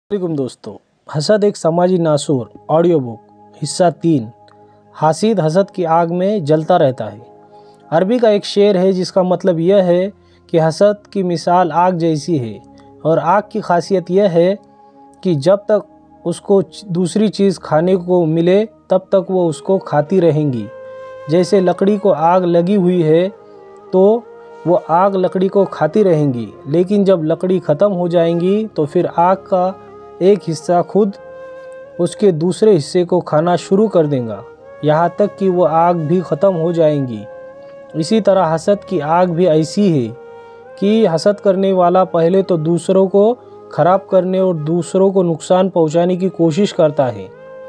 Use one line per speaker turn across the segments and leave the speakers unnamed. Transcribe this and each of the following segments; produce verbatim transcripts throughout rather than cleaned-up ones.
वालेकुम दोस्तों, हसद एक समाजी नासूर ऑडियो बुक हिस्सा तीन। हासिद हसद की आग में जलता रहता है। अरबी का एक शेर है जिसका मतलब यह है कि हसद की मिसाल आग जैसी है और आग की खासियत यह है कि जब तक उसको दूसरी चीज़ खाने को मिले तब तक वो उसको खाती रहेंगी। जैसे लकड़ी को आग लगी हुई है तो वो आग लकड़ी को खाती रहेंगी, लेकिन जब लकड़ी ख़त्म हो जाएंगी तो फिर आग का एक हिस्सा खुद उसके दूसरे हिस्से को खाना शुरू कर देगा, यहाँ तक कि वो आग भी ख़त्म हो जाएंगी। इसी तरह हसद की आग भी ऐसी है कि हसद करने वाला पहले तो दूसरों को ख़राब करने और दूसरों को नुकसान पहुँचाने की कोशिश करता है,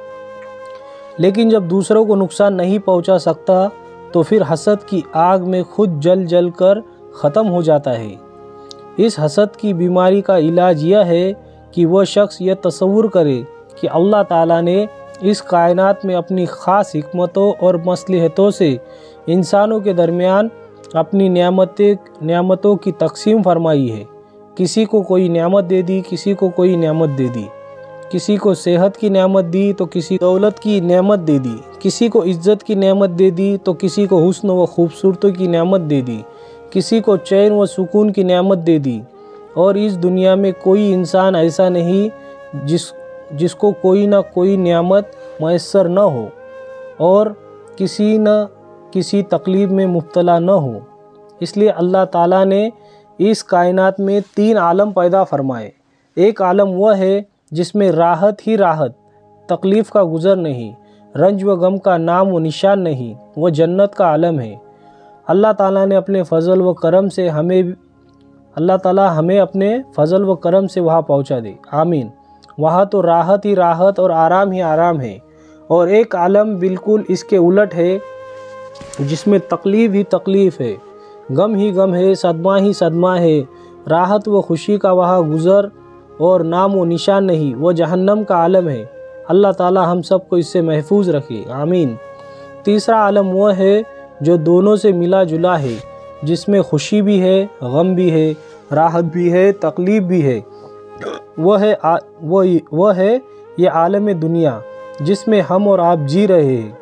लेकिन जब दूसरों को नुकसान नहीं पहुँचा सकता तो फिर हसद की आग में खुद जल जल कर ख़त्म हो जाता है। इस हसद की बीमारी का इलाज यह है कि वह शख्स यह तसव्वुर करे कि अल्लाह ताला ने इस कायनात में अपनी ख़ास हिकमतों और मसलहतों से इंसानों के दरमियान अपनी नियामतें नियामतों की तकसीम फरमाई है। किसी को कोई नियामत दे दी, किसी को कोई नियामत दे दी, किसी को सेहत की नेमत दी तो किसी दौलत की नेमत दे दी, किसी को इज़्ज़त की नेमत दे दी तो किसी को हुस्न व खूबसूरती की नेमत दे दी, किसी को चैन व सुकून की नेमत दे दी। और इस दुनिया में कोई इंसान ऐसा नहीं जिस जिसको कोई ना कोई नेमत मैसर न हो और किसी न किसी तकलीफ़ में मुब्तला न हो। इसलिए अल्लाह ताला ने इस कायनात में तीन आलम पैदा फरमाए। एक आलम वह है जिसमें राहत ही राहत, तकलीफ़ का गुज़र नहीं, रंज व गम का नाम व निशान नहीं, वह जन्नत का आलम है। अल्लाह ताला ने अपने फ़ज़ल व करम से हमें अल्लाह ताला हमें अपने फ़ज़ल व करम से वहाँ पहुँचा दे, आमीन। वहाँ तो राहत ही राहत और आराम ही आराम है। और एक आलम बिल्कुल इसके उलट है जिसमें तकलीफ़ ही तकलीफ़ है, गम ही गम है, सदमा ही सदमा है। राहत व खुशी का वहाँ गुज़र और नाम व निशान नहीं, वह जहन्नम का आलम है। अल्लाह ताला हम सब को इससे महफूज रखे, आमीन। तीसरा आलम वह है जो दोनों से मिला जुला है, जिसमें खुशी भी है, गम भी है, राहत भी है, तकलीफ़ भी है। वह है आ, वह वह है ये आलम दुनिया जिसमें हम और आप जी रहे हैं।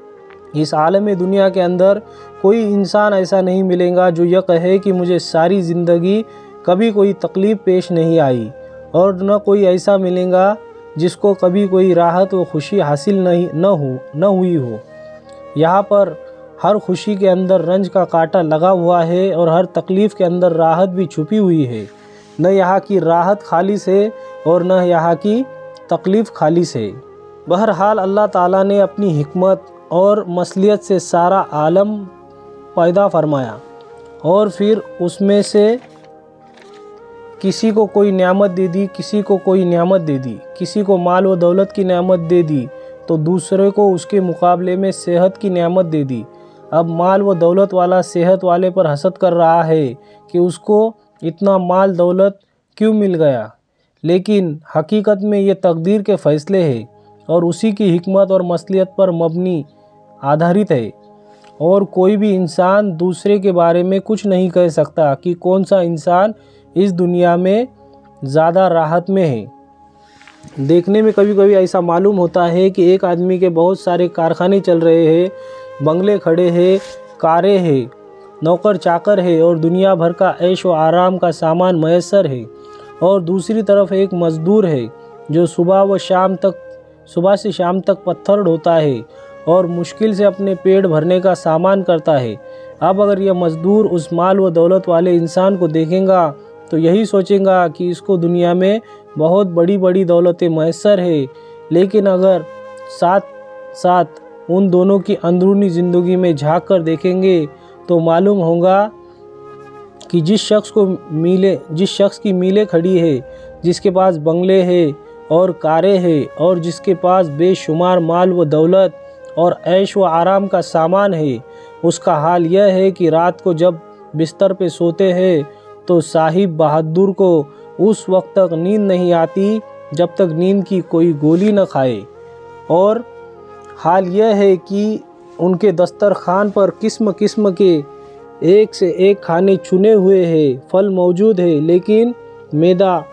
इस आलम दुनिया के अंदर कोई इंसान ऐसा नहीं मिलेगा जो यह कहे कि मुझे सारी ज़िंदगी कभी कोई तकलीफ़ पेश नहीं आई, और न कोई ऐसा मिलेगा जिसको कभी कोई राहत व खुशी हासिल नहीं न हो न हुई हो। यहाँ पर हर खुशी के अंदर रंज का कांटा लगा हुआ है और हर तकलीफ़ के अंदर राहत भी छुपी हुई है। न यहाँ की राहत खालिस है और न यहाँ की तकलीफ़ खालिस है। बहरहाल अल्लाह ताला ने अपनी हिकमत और मसलियत से सारा आलम पैदा फरमाया और फिर उसमें से किसी को कोई नेमत दे दी, किसी को कोई नेमत दे दी, किसी को माल व दौलत की नेमत दे दी तो दूसरे को उसके मुकाबले में सेहत की नेमत दे दी। अब माल व दौलत वाला सेहत वाले पर हसद कर रहा है कि उसको इतना माल दौलत क्यों मिल गया, लेकिन हकीकत में ये तकदीर के फ़ैसले हैं और उसी की हिकमत और मसलियत पर मबनी आधारित है। और कोई भी इंसान दूसरे के बारे में कुछ नहीं कह सकता कि कौन सा इंसान इस दुनिया में ज़्यादा राहत में है। देखने में कभी कभी ऐसा मालूम होता है कि एक आदमी के बहुत सारे कारखाने चल रहे हैं, बंगले खड़े हैं, कारें हैं, नौकर चाकर है और दुनिया भर का ऐश व आराम का सामान मैसर है, और दूसरी तरफ एक मज़दूर है जो सुबह व शाम तक सुबह से शाम तक पत्थर ढोता है और मुश्किल से अपने पेट भरने का सामान करता है। अब अगर यह मज़दूर उस माल व दौलत वाले इंसान को देखेगा तो यही सोचेगा कि इसको दुनिया में बहुत बड़ी बड़ी दौलतें मैसर है, लेकिन अगर साथ साथ उन दोनों की अंदरूनी ज़िंदगी में झांक कर देखेंगे तो मालूम होगा कि जिस शख्स को मीले जिस शख्स की मीलें खड़ी है, जिसके पास बंगले हैं और कारें हैं और जिसके पास बेशुमार माल व दौलत और ऐश व आराम का सामान है, उसका हाल यह है कि रात को जब बिस्तर पे सोते हैं तो साहिब बहादुर को उस वक्त तक नींद नहीं आती जब तक नींद की कोई गोली न खाए। और हाल यह है कि उनके दस्तरखान पर किस्म किस्म के एक से एक खाने चुने हुए हैं, फल मौजूद है, लेकिन मैदा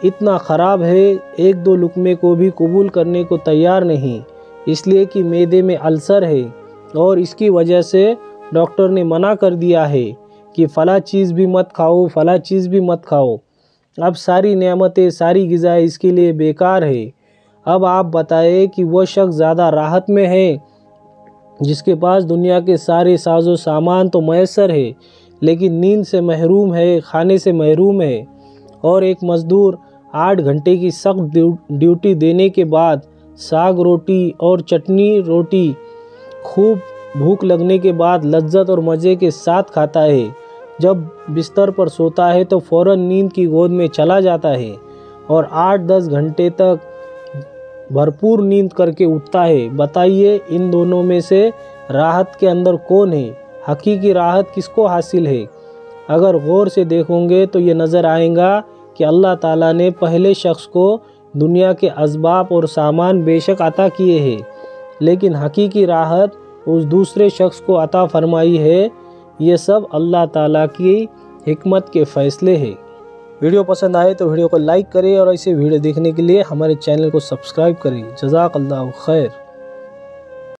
इतना ख़राब है, एक दो लुकमे को भी कबूल करने को तैयार नहीं, इसलिए कि मैदे में अल्सर है और इसकी वजह से डॉक्टर ने मना कर दिया है कि फ़ला चीज़ भी मत खाओ, फ़ला चीज़ भी मत खाओ। अब सारी नेमतें, सारी ग़िज़ा इसके लिए बेकार है। अब आप बताएं कि वो शख्स ज़्यादा राहत में है जिसके पास दुनिया के सारे साजो सामान तो मैसर है, लेकिन नींद से महरूम है, खाने से महरूम है। और एक मज़दूर आठ घंटे की सख्त ड्यूटी देने के बाद साग रोटी और चटनी रोटी खूब भूख लगने के बाद लज्जत और मज़े के साथ खाता है। जब बिस्तर पर सोता है तो फ़ौरन नींद की गोद में चला जाता है और आठ दस घंटे तक भरपूर नींद करके उठता है। बताइए इन दोनों में से राहत के अंदर कौन है? हकीकी राहत किसको हासिल है? अगर गौर से देखोगे तो ये नज़र आएगा कि अल्लाह ताला ने पहले शख्स को दुनिया के असबाब और सामान बेशक अता किए हैं, लेकिन हकीकी राहत उस दूसरे शख्स को अता फरमाई है। ये सब अल्लाह ताला की हिकमत के फ़ैसले हैं। वीडियो पसंद आए तो वीडियो को लाइक करें और ऐसे वीडियो देखने के लिए हमारे चैनल को सब्सक्राइब करें। जज़ाकल्लाहु खैर।